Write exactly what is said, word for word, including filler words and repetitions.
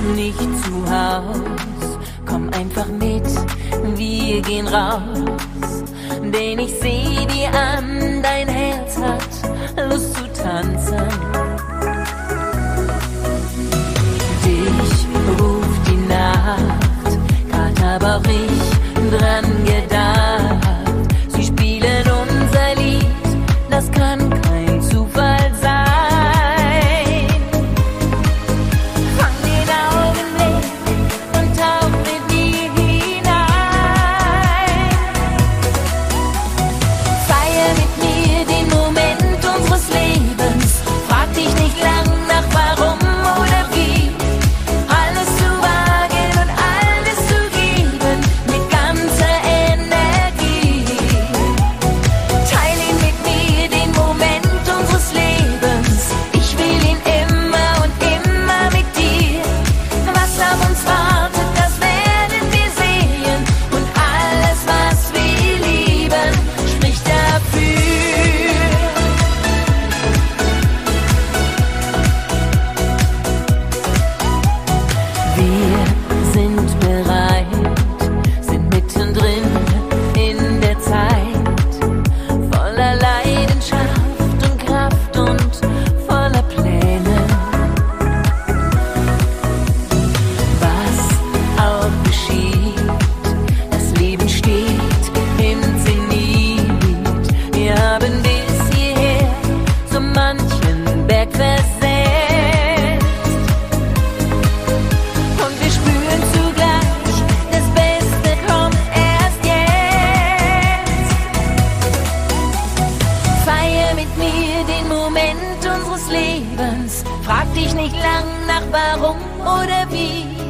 nicht zu Haus, komm einfach mit, wir gehen raus. Denn ich seh dir an, dein Herz hat Lust zu tanzen. Dich ruft die Nacht, grad hab auch ich dran gedacht. Sie spielen unser Lied, das kann kein Zufall sein. Fang den Augenblick und tauch mit mir hinein. Feier mit mir den Moment unseres Lebens. Frag dich nicht lang nach warum oder wie. Alles zu wagen und alles zu geben mit ganzer Energie. Teil ihn mit mir, den Moment unseres Lebens. Ich will ihn immer und immer mit dir. Was auf uns wartet, das werden wir sehen. Und alles, was wir lieben, spricht dafür. Wir sind bereit, sind mittendrin in der Zeit, voller Leidenschaft und Kraft und voller Pläne. Was auch geschieht, das Leben steht im Zenit. Wir haben bis hierher so manchen Berg versetzt. Und wir spüren zugleich, das Beste kommt erst jetzt. Feier mit mir den Moment unseres Lebens. Frag dich nicht lang nach warum oder wie.